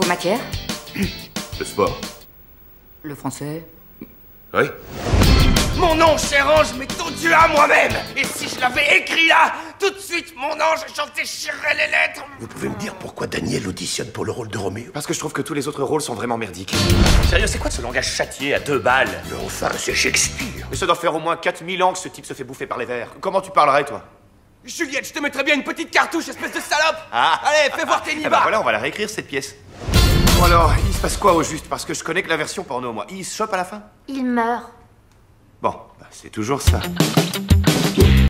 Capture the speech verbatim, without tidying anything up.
matière? Le sport. Le français? Oui. Mon nom, cher ange, m'est odieux à moi-même. Et si je l'avais écrit là, tout de suite, mon ange, j'en déchirerais les lettres. Vous pouvez me dire pourquoi Daniel auditionne pour le rôle de Roméo? Parce que je trouve que tous les autres rôles sont vraiment merdiques. Sérieux, c'est quoi de ce langage châtié à deux balles? Mais enfin, c'est Shakespeare. Mais ça doit faire au moins quatre mille ans que ce type se fait bouffer par les vers. Comment tu parlerais, toi? Juliette, je te mettrais bien une petite cartouche, espèce de salope. Ah. Allez, fais voir tes Eh ben nibards. voilà, on va la réécrire, cette pièce. Bon alors, il se passe quoi au juste? Parce que je connais que la version porno, moi. Il se chope à la fin? Il meurt. Bon, bah, c'est toujours ça.